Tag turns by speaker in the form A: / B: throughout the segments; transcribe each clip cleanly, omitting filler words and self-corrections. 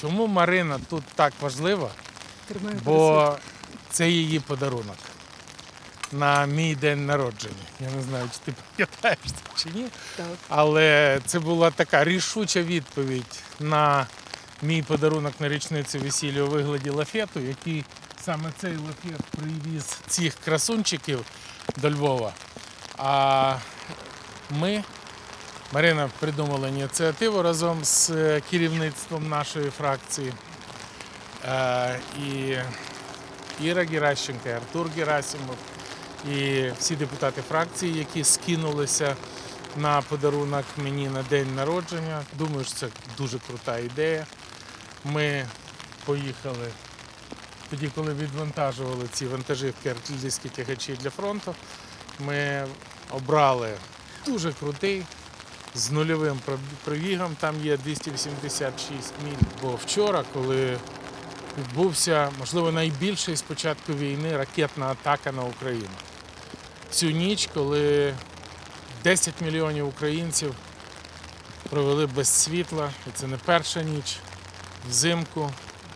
A: Чому Марина тут так важлива? Бо це її подарунок на мій день народження. Я не знаю, чи ти пам'ятаєш це чи ні,
B: Так.
A: але це була така рішуча відповідь на мій подарунок на річницю весілля у вигляді лафету, який саме цей лафет привіз цих красунчиків до Львова. А ми, Марина придумала ініціативу разом з керівництвом нашої фракції. І Іра Геращенко, і Артур Герасимов, і всі депутати фракції, які скинулися на подарунок мені на день народження. Думаю, що це дуже крута ідея. Ми поїхали тоді, коли відвантажували ці вантажівки, артилерійські тягачі для фронту. Ми обрали дуже крутий, з нульовим пробігом, там є 286 міль. Бо вчора, коли відбувся, можливо, найбільший з початку війни ракетна атака на Україну. Цю ніч, коли 10 мільйонів українців провели без світла, і це не перша ніч, взимку,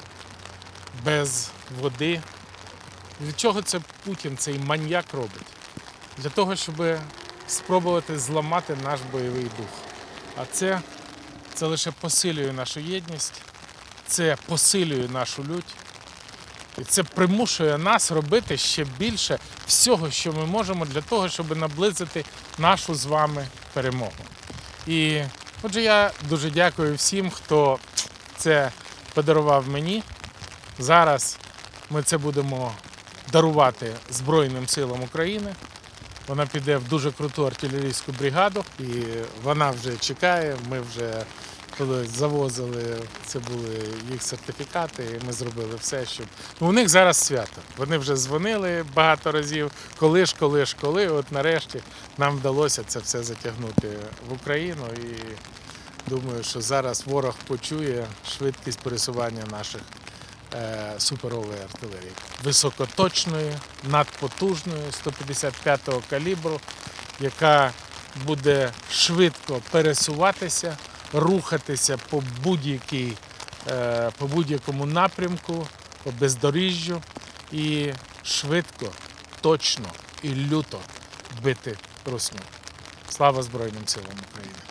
A: без води. Від чого це Путін, цей маньяк робить? Для того, щоб спробувати зламати наш бойовий дух. А це лише посилює нашу єдність, це посилює нашу лють. І це примушує нас робити ще більше всього, що ми можемо для того, щоб наблизити нашу з вами перемогу. І отже, я дуже дякую всім, хто це подарував мені. Зараз ми це будемо дарувати Збройним силам України. Вона піде в дуже круту артилерійську бригаду, і вона вже чекає. Ми вже, коли завозили, це були їх сертифікати, і ми зробили все, щоб... У них зараз свято. Вони вже дзвонили багато разів, коли. От нарешті нам вдалося це все затягнути в Україну. І думаю, що зараз ворог почує швидкість пересування наших суперової артилерії. Високоточної, надпотужної, 155-го калібру, яка буде швидко пересуватися, рухатися по будь-якому напрямку, по бездоріжжю і швидко, точно і люто бити русню. Слава Збройним силам України!